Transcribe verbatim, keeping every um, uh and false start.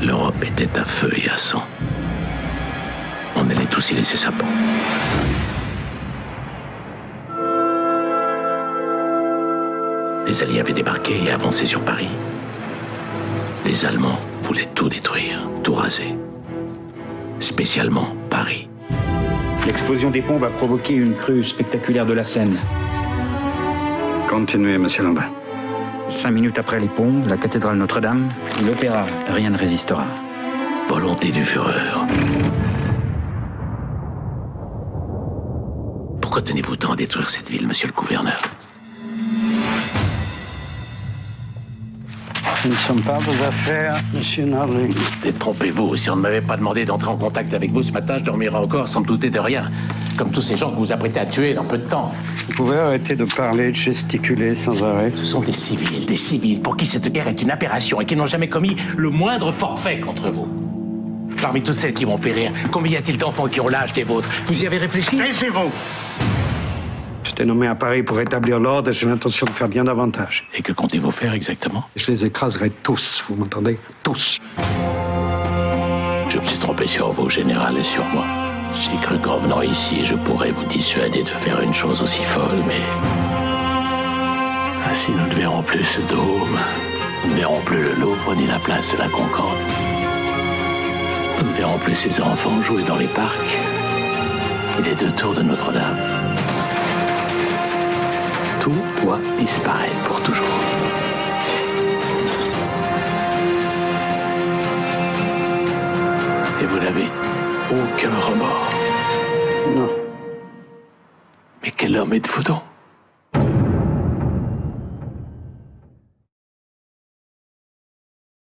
L'Europe était à feu et à sang. On allait tous y laisser sa peau. Les Alliés avaient débarqué et avancé sur Paris. Les Allemands voulaient tout détruire, tout raser. Spécialement Paris. L'explosion des ponts va provoquer une crue spectaculaire de la Seine. Continuez, monsieur Lambert. Cinq minutes après les ponts, la cathédrale Notre-Dame, l'opéra, rien ne résistera. Volonté du Führer. Pourquoi tenez-vous tant à détruire cette ville, monsieur le gouverneur? Ce ne sont pas vos affaires, monsieur Narling. Détrompez-vous, si on ne m'avait pas demandé d'entrer en contact avec vous ce matin, je dormirais encore sans me douter de rien. Comme tous ces gens que vous apprêtez à tuer dans peu de temps. Vous pouvez arrêter de parler, de gesticuler sans arrêt. Ce sont des civils, des civils pour qui cette guerre est une aberration et qui n'ont jamais commis le moindre forfait contre vous. Parmi toutes celles qui vont périr, combien y a-t-il d'enfants qui ont l'âge des vôtres? Vous y avez réfléchi? Taisez-vous! J'étais nommé à Paris pour établir l'ordre et j'ai l'intention de faire bien davantage. Et que comptez-vous faire exactement? Je les écraserai tous, vous m'entendez? Tous! Je me suis trompé sur vous, général, et sur moi. J'ai cru qu'en venant ici, je pourrais vous dissuader de faire une chose aussi folle, mais... Ainsi, nous ne verrons plus ce dôme. Nous ne verrons plus le Louvre ni la place de la Concorde. Nous ne verrons plus ces enfants jouer dans les parcs. Et les deux tours de Notre-Dame. Tout doit disparaître pour toujours. Et vous n'avez aucun remords. Non. Mais quel homme êtes-vous donc?